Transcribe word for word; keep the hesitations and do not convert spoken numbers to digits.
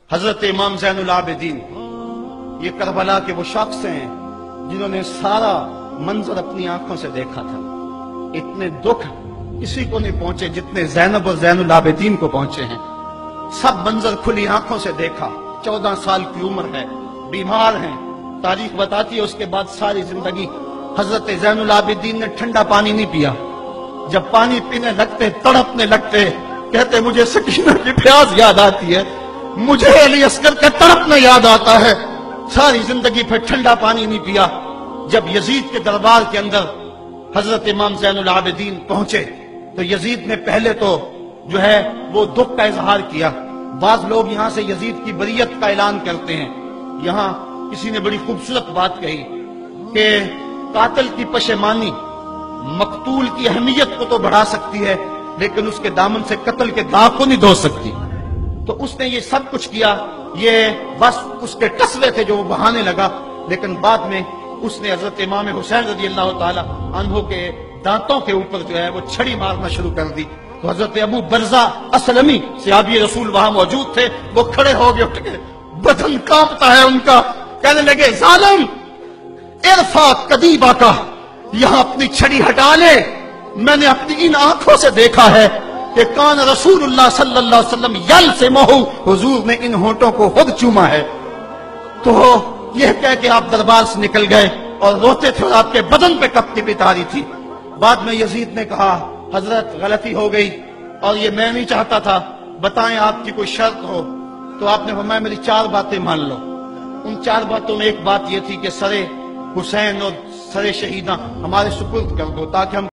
حضرت امام زین العابدین یہ کربلا کے وہ شخص ہیں جنہوں نے سارا منظر اپنی آنکھوں سے دیکھا تھا۔ اتنے دکھ کسی کو نہیں پہنچے جتنے زینب اور زین العابدین کو پہنچے ہیں۔ سب منظر کھلی آنکھوں سے دیکھا۔ چودہ سال کی عمر ہے، بیمار ہیں، تاریخ بتاتی ہے اس کے بعد ساری زندگی حضرت زین العابدین نے ٹھنڈا پانی نہیں پیا۔ جب پانی پینے لگتے تڑپنے لگتے، کہتے مجھے سکینہ کی پیاس یاد آتی ہے، مجھے علی اصغر کا تڑپنا یاد آتا ہے۔ ساری زندگی پھر ٹھنڈا پانی نہیں پیا۔ جب یزید کے دربار کے اندر حضرت امام زین العابدین پہنچے تو یزید نے پہلے تو جو ہے وہ دکھ کا اظہار کیا۔ بعض لوگ یہاں سے یزید کی بریت کا اعلان کرتے ہیں۔ یہاں کسی نے بڑی خوبصورت بات کہی کہ قاتل کی پشیمانی مقتول کی اہمیت کو تو بڑھا سکتی ہے لیکن اس کے دامن سے قتل کے داغ کو نہیں دھو سکتی۔ تو اس نے یہ سب کچھ کیا، یہ بس اس کے ٹسلے تھے جو وہ بہانے لگا، لیکن بعد میں اس نے حضرت امام حسین رضی اللہ تعالی عنہ کے دانتوں کے اوپر جو ہے وہ چھڑی مارنا شروع کر دی۔ تو حضرت ابو برزہ اسلمی صحابی رسول وہاں موجود تھے، وہ کھڑے ہو گئے، اٹھ کے بدن کانپتا ہے ان کا، کہنے لگے ظالم ارفع قدیبہ کا، یہاں اپنی چھڑی ہٹا لے، میں نے اپنی ان آنکھوں سے دیکھا ہے کہ کان رسول اللہ صلی اللہ علیہ وسلم یل سے مہو، حضور نے ان ہونٹوں کو خود چوما ہے۔ تو یہ کہہ کہ آپ دربار سے نکل گئے اور روتے تھے اور آپ کے بدن پہ کپتی بھی تاری تھی۔ بعد میں یزید نے کہا حضرت غلطی ہو گئی اور یہ میں نہیں چاہتا تھا، بتائیں آپ کی کوئی شرط ہو۔ تو آپ نے فرمایا میری چار باتیں مان لو۔ ان چار باتوں میں ایک بات یہ تھی کہ سر حسین اور سر شہیدہ ہمارے سپرد کر دو تاکہ ہم